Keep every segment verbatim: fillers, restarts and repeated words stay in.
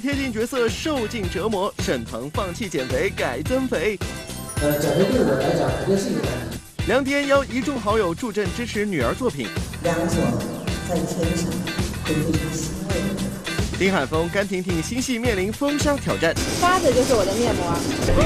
贴近角色，受尽折磨，沈腾放弃减肥改增肥。 呃，减肥对我来讲肯定是一个难题。 梁迪邀一众好友助阵支持女儿作品。 梁左在天上会非常欣慰。 丁海峰、甘婷婷新戏面临封杀挑战。 刷子就是我的面膜。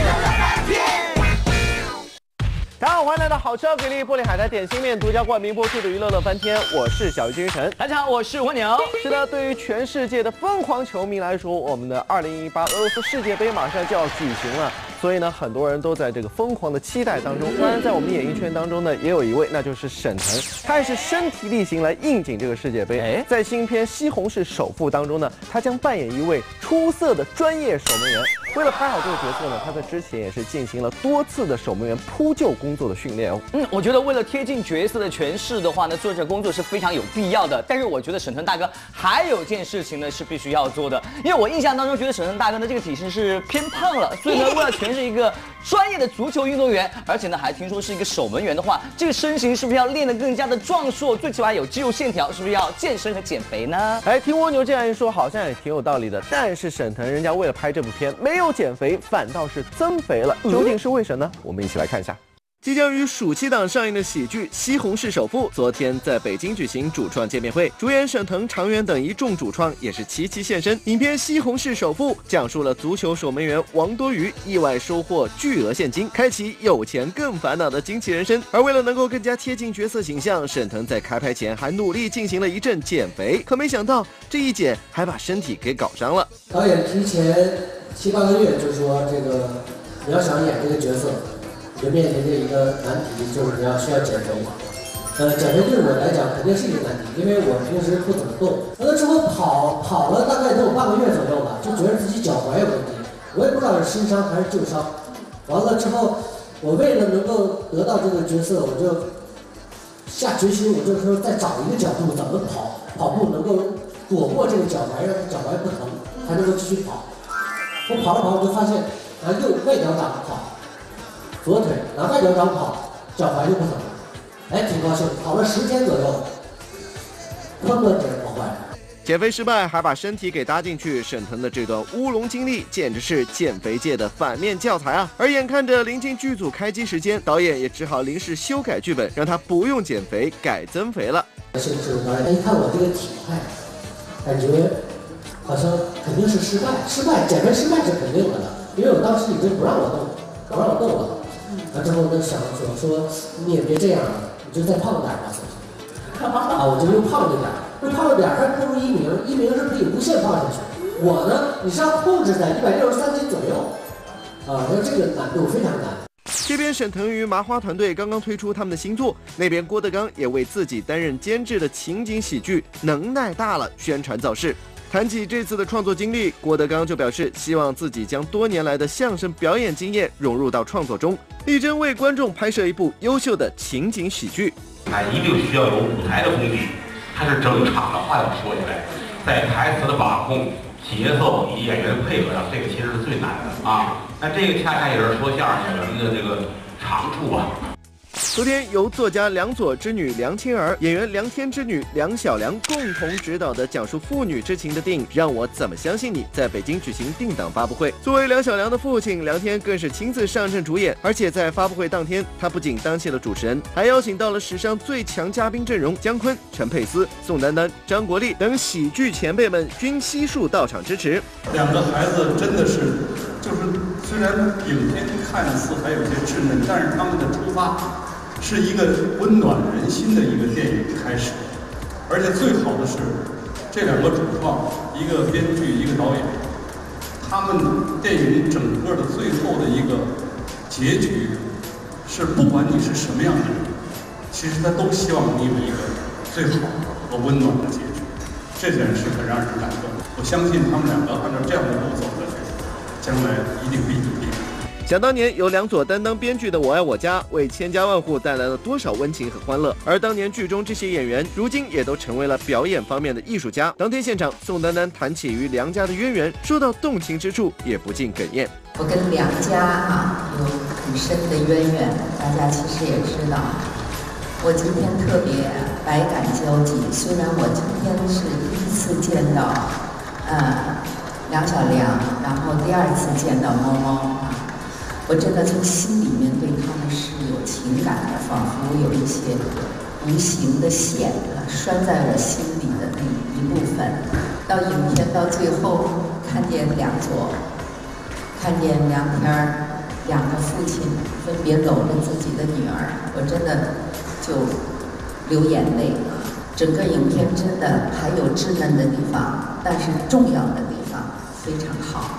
大家好，欢迎来到好吃好给力玻璃海苔点心面独家冠名播出的娱乐乐翻天，我是小鱼金晨。 大家好，我是蜗牛。 是的，对于全世界的疯狂球迷来说，我们的二零一八俄罗斯世界杯马上就要举行了，所以呢，很多人都在这个疯狂的期待当中。当然，在我们演艺圈当中呢，也有一位，那就是沈腾，他也是身体力行来应景这个世界杯。哎，在新片《西红柿首富》当中呢，他将扮演一位出色的专业守门员。为了拍好这个角色呢，他在之前也是进行了多次的守门员扑救工作的训练哦。 嗯，我觉得为了贴近角色的诠释的话呢，做这工作是非常有必要的。但是我觉得沈腾大哥还有件事情呢是必须要做的，因为我印象当中觉得沈腾大哥的这个体型是偏胖了，所以呢，为了诠释一个专业的足球运动员，而且呢还听说是一个守门员的话，这个身形是不是要练得更加的壮硕？最起码有肌肉线条，是不是要健身和减肥呢？ 哎，听蜗牛这样一说，好像也挺有道理的。但是沈腾人家为了拍这部片，没有减肥，反倒是增肥了，究竟是为什么呢？我们一起来看一下。即将于暑期档上映的喜剧《西红柿首富》昨天在北京举行主创见面会，主演沈腾、常远等一众主创也是齐齐现身。影片《西红柿首富》讲述了足球守门员王多鱼意外收获巨额现金，开启有钱更烦恼的惊奇人生。而为了能够更加贴近角色形象，沈腾在开拍前还努力进行了一阵减肥，可没想到这一减还把身体给搞伤了。 导演提前七八个月就说，这个你要想演这个角色，就面临着一个难题，就是你要需要减肥。呃，减肥对我来讲肯定是一个难题，因为我平时不怎么动。完了之后跑跑了大概得有半个月左右吧，就觉得自己脚踝有问题，我也不知道是新伤还是旧伤。完了之后，我为了能够得到这个角色，我就下决心，我就说再找一个角度，怎么跑跑步能够躲过这个脚踝，让脚踝不疼，才能够继续跑。我跑了跑，我就发现拿右外脚掌跑。左腿拿外脚掌跑，脚踝就不疼了，哎，挺高兴。跑了十天左右，根本给人跑坏了。 减肥失败还把身体给搭进去，沈腾的这段乌龙经历简直是减肥界的反面教材啊！而眼看着临近剧组开机时间，导演也只好临时修改剧本，让他不用减肥，改增肥了。 是是导演一看我这个体态，感觉好像肯定是失败，失败减肥失败是肯定的了，因为我当时已经不让我动，不让我动了。完之后我就想说说你也别这样了，你就再胖点吧，行不行？啊，我就又胖了点，又胖了点，还不如一鸣，一鸣是可以无限胖下去。我呢，你是要控制在一百六十三斤左右，啊，那这个难度非常难。 这边沈腾与麻花团队刚刚推出他们的新作，那边郭德纲也为自己担任监制的情景喜剧《能耐大了》宣传造势。谈起这次的创作经历，郭德纲就表示希望自己将多年来的相声表演经验融入到创作中，力争为观众拍摄一部优秀的情景喜剧。 它一定需要有舞台的功底，它是整场的话要说起来，在台词的把控、节奏以及演员的配合上，这个其实是最难的啊。那这个恰恰也是说相声演员的这个长处啊。 昨天由作家梁左之女梁清儿、演员梁天之女梁小良共同执导的讲述父女之情的电影《让我怎么相信你》在北京举行定档发布会。作为梁小良的父亲，梁天更是亲自上阵主演，而且在发布会当天，他不仅当起了主持人，还邀请到了史上最强嘉宾阵容姜昆、陈佩斯、宋丹丹、张国立等喜剧前辈们均悉数到场支持。 两个孩子真的是，就是虽然影片看似还有些稚嫩，但是他们的出发是一个温暖人心的一个电影开始，而且最好的是，这两个主创，一个编剧，一个导演，他们电影整个的最后的一个结局，是不管你是什么样的人，其实他都希望你有一个最好和温暖的结局，这件事很让人感动。我相信他们两个按照这样的路走下去，将来一定会有力量。 想当年由梁左担当编剧的《我爱我家》为千家万户带来了多少温情和欢乐，而当年剧中这些演员如今也都成为了表演方面的艺术家。当天现场，宋丹丹谈起与梁家的渊源，说到动情之处也不禁哽咽。 我跟梁家啊有很深的渊源，大家其实也知道。我今天特别百感交集，虽然我今天是第一次见到呃梁小良，然后第二次见到猫猫啊，我真的从心里面对他们是有情感的，仿佛有一些无形的线啊拴在我心里的那一部分。到影片到最后，看见梁左，看见梁天儿两个父亲分别搂着自己的女儿，我真的就流眼泪啊！整个影片真的还有稚嫩的地方，但是重要的地方非常好，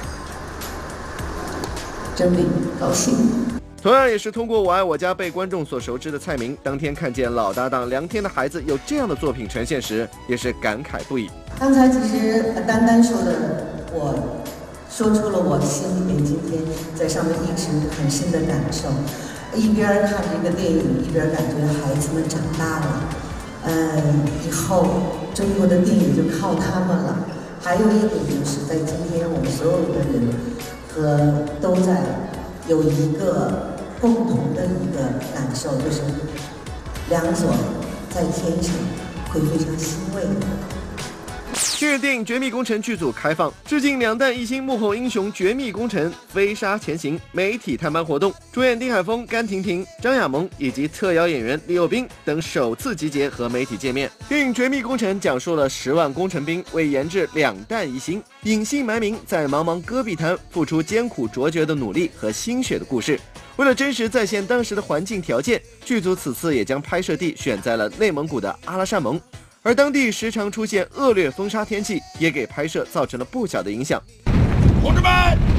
真的高兴。 同样也是通过《我爱我家》被观众所熟知的蔡明，当天看见老搭档梁天的孩子有这样的作品呈现时，也是感慨不已。 刚才其实丹丹说的，我说出了我心里面今天在上面一直很深的感受。一边看这个电影，一边感觉孩子们长大了，嗯，以后中国的电影就靠他们了。还有一点就是在今天我们所有的人和都在有一个共同的一个感受，就是梁左在天上会非常欣慰的。 近日，电影《绝密工程》剧组开放致敬两弹一星幕后英雄《绝密工程》飞沙前行媒体探班活动，主演丁海峰、甘婷婷、张亚萌以及特邀演员李幼斌等首次集结和媒体见面。电影《绝密工程》讲述了十万工程兵为研制两弹一星，隐姓埋名在茫茫戈壁滩付出艰苦卓绝的努力和心血的故事。为了真实再现当时的环境条件，剧组此次也将拍摄地选在了内蒙古的阿拉善盟。而当地时常出现恶劣风沙天气，也给拍摄造成了不小的影响。 同志们，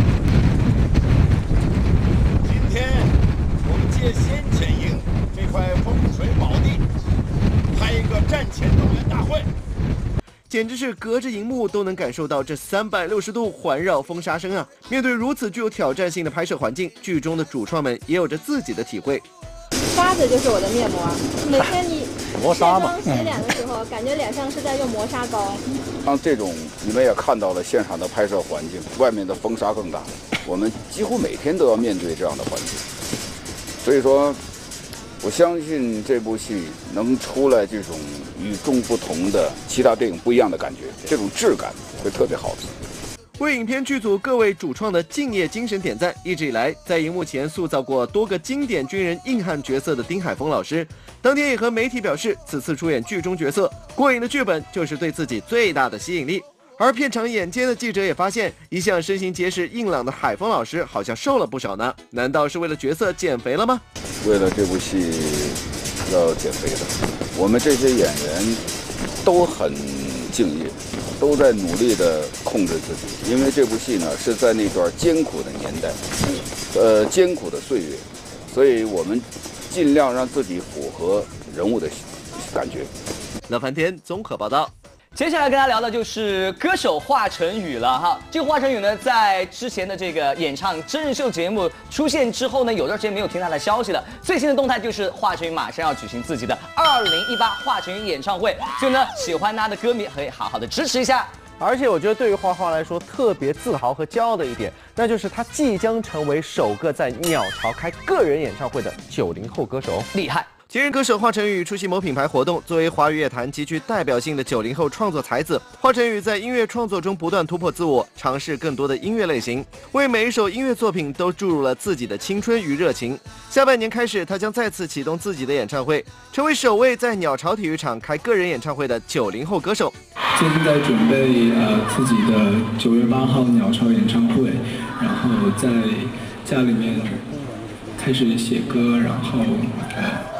今天我们借先遣营这块风水宝地，开一个战前动员大会， 简直是隔着荧幕都能感受到这三百六十度环绕风沙声啊！面对如此具有挑战性的拍摄环境，剧中的主创们也有着自己的体会。 沙子就是我的面膜，每天你磨砂嘛， 洗脸的时候，感觉脸上是在用磨砂膏。 像这种，你们也看到了现场的拍摄环境，外面的风沙更大，我们几乎每天都要面对这样的环境。所以说，我相信这部戏能出来这种与众不同的、其他电影不一样的感觉，这种质感会特别好的。 为影片剧组各位主创的敬业精神点赞。一直以来，在荧幕前塑造过多个经典军人硬汉角色的丁海峰老师，当天也和媒体表示，此次出演剧中角色，过瘾的剧本就是对自己最大的吸引力。而片场眼尖的记者也发现，一向身形结实硬朗的海峰老师好像瘦了不少呢，难道是为了角色减肥了吗？ 为了这部戏要减肥的，我们这些演员都很敬业，都在努力地控制自己，因为这部戏呢是在那段艰苦的年代，呃，艰苦的岁月，所以我们尽量让自己符合人物的感觉。 乐翻天综合报道。 接下来跟大家聊的就是歌手华晨宇了哈。这个华晨宇呢，在之前的这个演唱真人秀节目出现之后呢，有段时间没有听他的消息了。最新的动态就是华晨宇马上要举行自己的二零一八华晨宇演唱会，所以呢，喜欢他的歌迷可以好好的支持一下。 而且我觉得对于花花来说特别自豪和骄傲的一点，那就是他即将成为首个在鸟巢开个人演唱会的九零后歌手， 厉害！ 前任歌手华晨宇出席某品牌活动，作为华语乐坛极具代表性的九零后创作才子，华晨宇在音乐创作中不断突破自我，尝试更多的音乐类型，为每一首音乐作品都注入了自己的青春与热情。下半年开始，他将再次启动自己的演唱会，成为首位在鸟巢体育场开个人演唱会的九零后歌手。 最近在准备呃自己的九月八号鸟巢演唱会，然后在家里面开始写歌，然后呃。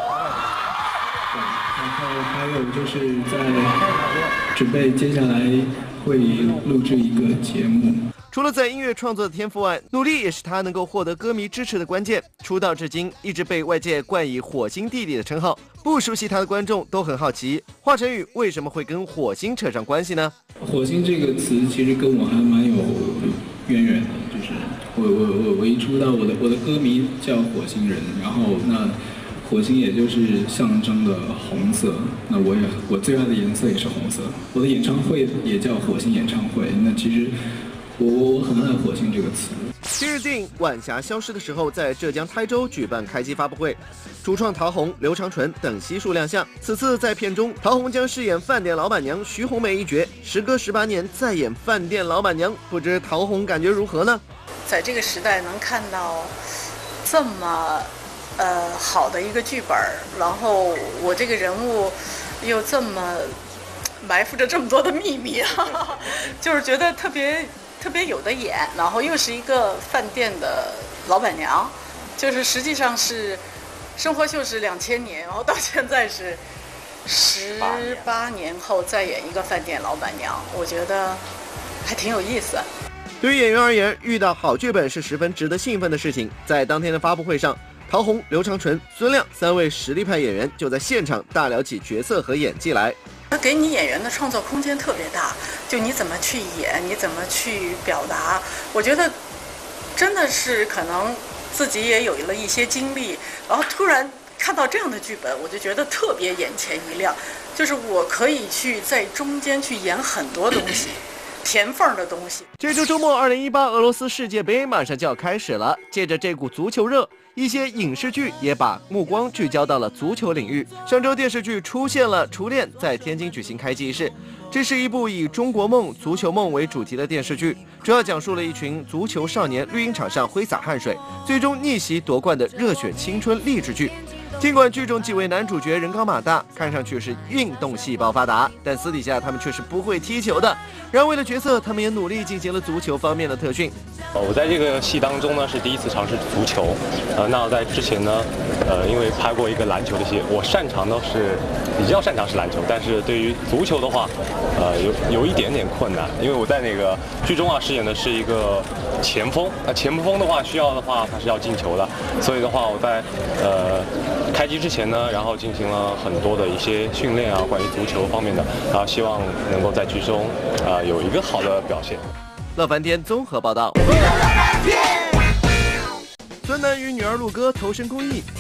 还有就是在准备接下来会录制一个节目。 除了在音乐创作的天赋外，努力也是他能够获得歌迷支持的关键。出道至今，一直被外界冠以火星弟弟的称号。不熟悉他的观众都很好奇，华晨宇为什么会跟火星扯上关系呢？ 火星这个词其实跟我还蛮有渊源的，就是我我我我一出道，我的我的歌迷叫火星人，然后那。火星也就是象征的红色，那我也我最爱的颜色也是红色。我的演唱会也叫火星演唱会，那其实我我很爱火星这个词。 今日电影《晚霞消失的时候》在浙江台州举办开机发布会，主创陶虹、刘长纯等悉数亮相。此次在片中，陶虹将饰演饭店老板娘徐红梅一角，时隔十八年再演饭店老板娘，不知陶虹感觉如何呢？ 在这个时代能看到这么呃好的一个剧本，然后我这个人物又这么埋伏着这么多的秘密啊，就是觉得特别。特别有的演，然后又是一个饭店的老板娘，就是实际上是生活就是两千年，然后到现在是十八年后再演一个饭店老板娘，我觉得还挺有意思。 对于演员而言，遇到好剧本是十分值得兴奋的事情。在当天的发布会上，陶虹、刘长纯、孙亮三位实力派演员就在现场大聊起角色和演技来。 它给你演员的创作空间特别大，就你怎么去演，你怎么去表达，我觉得真的是可能自己也有了一些经历，然后突然看到这样的剧本，我就觉得特别眼前一亮，就是我可以去在中间去演很多东西。填缝的东西。 这周周末，二零一八俄罗斯世界杯马上就要开始了。借着这股足球热，一些影视剧也把目光聚焦到了足球领域。上周电视剧出现了《初恋》在天津举行开机仪式。这是一部以中国梦、足球梦为主题的电视剧，主要讲述了一群足球少年绿茵场上挥洒汗水，最终逆袭夺冠的热血青春励志剧。尽管剧中几位男主角人高马大，看上去是运动细胞发达，但私底下他们却是不会踢球的。然而为了角色，他们也努力进行了足球方面的特训。 我在这个戏当中呢是第一次尝试足球，呃，那在之前呢，呃，因为拍过一个篮球的戏，我擅长的是比较擅长是篮球，但是对于足球的话，呃，有有一点点困难，因为我在那个剧中啊饰演的是一个前锋，那、呃、前锋的话需要的话他是要进球的，所以的话我在呃。开机之前呢，然后进行了很多的一些训练啊，关于足球方面的，啊，希望能够在剧中啊有一个好的表现。 乐翻天综合报道。孙楠与女儿陆歌投身公益。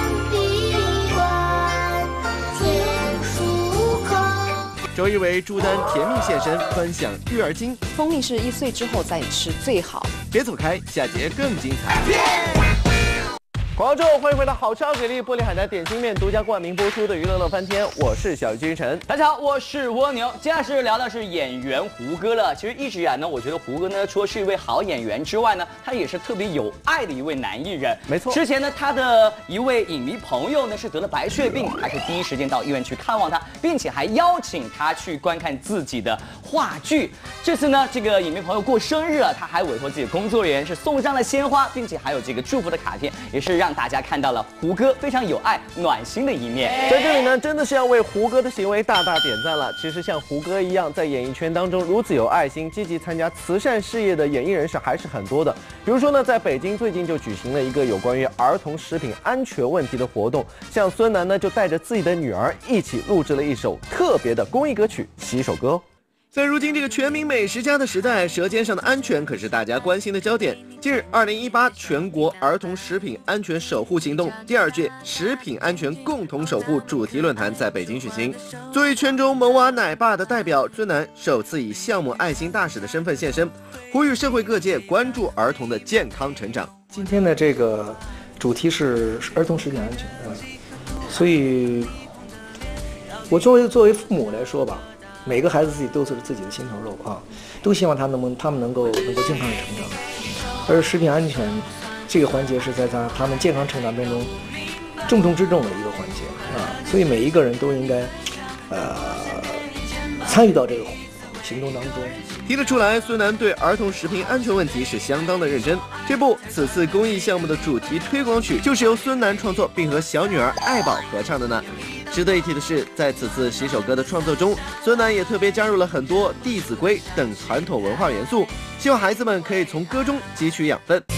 周一围朱丹甜蜜现身，分享育儿经。 蜂蜜是一岁之后再吃最好。 别走开，下节更精彩。广州，欢迎回到好吃好给力玻璃海苔点心面独家冠名播出的娱乐乐翻天，我是小君晨。 大家好，我是蜗牛。接下来是聊的是演员胡歌了。其实一直以来呢，我觉得胡歌呢，除了是一位好演员之外呢，他也是特别有爱的一位男艺人。 没错， 之前呢，他的一位影迷朋友呢是得了白血病，还是第一时间到医院去看望他，并且还邀请他去观看自己的话剧。这次呢，这个影迷朋友过生日了，他还委托自己的工作人员是送上了鲜花，并且还有这个祝福的卡片，也是让。让大家看到了胡歌非常有爱、暖心的一面。 在这里呢，真的是要为胡歌的行为大大点赞了。其实像胡歌一样，在演艺圈当中如此有爱心、积极参加慈善事业的演艺人士还是很多的。比如说呢，在北京最近就举行了一个有关于儿童食品安全问题的活动，像孙楠呢就带着自己的女儿一起录制了一首特别的公益歌曲《洗手歌》。在如今这个全民美食家的时代，舌尖上的安全可是大家关心的焦点。近日，二零一八全国儿童食品安全守护行动第二届食品安全共同守护主题论坛在北京举行。作为圈中萌娃奶爸的代表，孙楠首次以项目爱心大使的身份现身，呼吁社会各界关注儿童的健康成长。 今天的这个主题是儿童食品安全，所以，我作为作为父母来说吧。每个孩子自己都是自己的心头肉啊，都希望他能他们能够能够健康的成长，而食品安全这个环节是在他他们健康成长当中重中之重的一个环节啊，所以每一个人都应该呃参与到这个行动当中。 提得出来，孙楠对儿童食品安全问题是相当的认真。这部此次公益项目的主题推广曲就是由孙楠创作并和小女儿爱宝合唱的呢。值得一提的是，在此次洗手歌的创作中，孙楠也特别加入了很多《弟子规》等传统文化元素，希望孩子们可以从歌中汲取养分。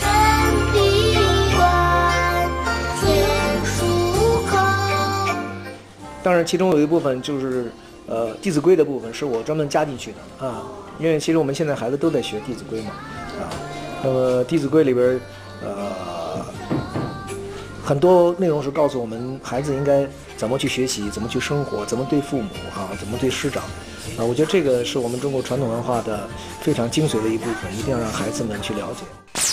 当然，其中有一部分就是呃《弟子规》的部分是我专门加进去的啊，因为其实我们现在孩子都在学《弟子规》嘛啊，那么《弟子规》里边呃很多内容是告诉我们孩子应该怎么去学习，怎么去生活，怎么对父母啊，怎么对师长啊，我觉得这个是我们中国传统文化的非常精髓的一部分，一定要让孩子们去了解。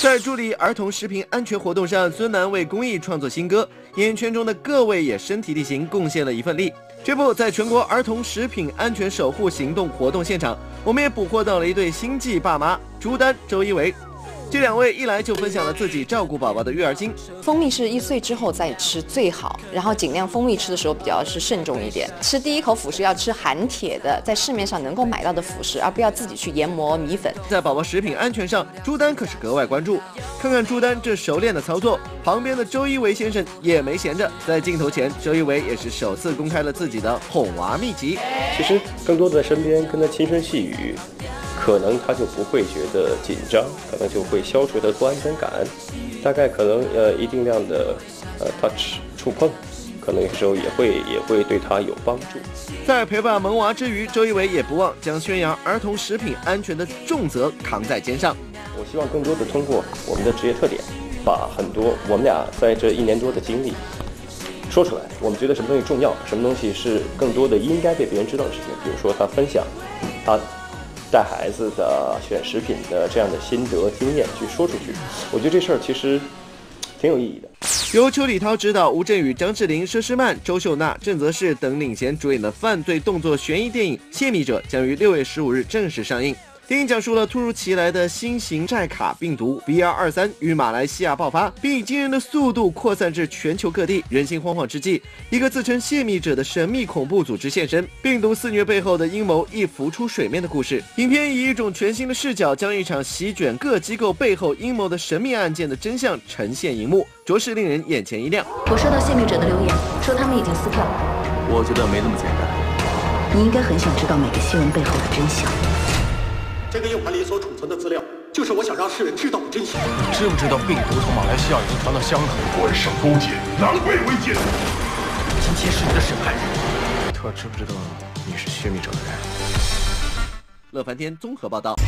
在助力儿童食品安全活动上，孙楠为公益创作新歌，演艺圈中的各位也身体力行贡献了一份力。这不，在全国儿童食品安全守护行动活动现场，我们也捕获到了一对星际爸妈朱丹、周一围。这两位一来就分享了自己照顾宝宝的育儿经。 蜂蜜是一岁之后再吃最好，然后尽量蜂蜜吃的时候比较是慎重一点，吃第一口辅食要吃含铁的，在市面上能够买到的辅食，而不要自己去研磨米粉。 在宝宝食品安全上，朱丹可是格外关注。看看朱丹这熟练的操作，旁边的周一围先生也没闲着。在镜头前，周一围也是首次公开了自己的哄娃秘籍。 其实更多的在身边跟他轻声细语，可能他就不会觉得紧张，可能就会消除他的不安全感。大概可能呃一定量的呃 touch 触碰，可能有时候也会也会对他有帮助。 在陪伴萌娃之余，周一围也不忘将宣扬儿童食品安全的重责扛在肩上。 我希望更多的通过我们的职业特点，把很多我们俩在这一年多的经历说出来。我们觉得什么东西重要，什么东西是更多的应该被别人知道的事情。比如说他分享他带孩子的选食品的这样的心得经验去说出去，我觉得这事儿其实挺有意义的。 由邱礼涛执导，吴镇宇、张智霖、佘诗曼、周秀娜、郑则仕等领衔主演的犯罪动作悬疑电影《泄密者》将于六月十五日正式上映。电影讲述了突如其来的新型寨卡病毒 B 二二三于马来西亚爆发，并以惊人的速度扩散至全球各地。人心惶惶之际，一个自称泄密者的神秘恐怖组织现身，病毒肆虐背后的阴谋亦浮出水面的故事。影片以一种全新的视角，将一场席卷各机构背后阴谋的神秘案件的真相呈现荧幕，着实令人眼前一亮。 我收到泄密者的留言，说他们已经撕票。 我觉得没那么简单。 你应该很想知道每个新闻背后的真相。 这个硬盘里所储存的资料，就是我想让世人知道的真相。 知不知道病毒从马来西亚已经传到香港？官商勾结，狼狈为奸。今天是你的审判日，他知不知道你是泄密者的人？ 乐翻天综合报道。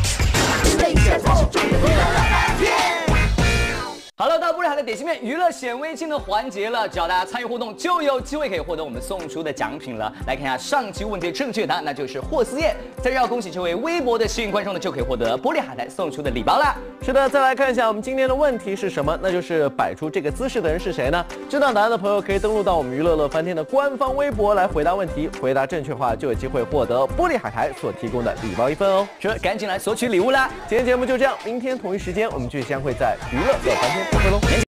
好了，到玻璃海的点心面娱乐显微镜的环节了，只要大家参与互动，就有机会可以获得我们送出的奖品了。来看一下上期问题正确答案，那就是霍思燕。在这要恭喜这位微博的幸运观众呢，就可以获得玻璃海苔送出的礼包啦。 是的，再来看一下我们今天的问题是什么？那就是摆出这个姿势的人是谁呢？知道答案的朋友可以登录到我们娱乐乐翻天的官方微博来回答问题，回答正确的话就有机会获得玻璃海苔所提供的礼包一份哦。 是，赶紧来索取礼物啦！ 今天节目就这样，明天同一时间我们继续相会在娱乐乐翻天。拜拜喽。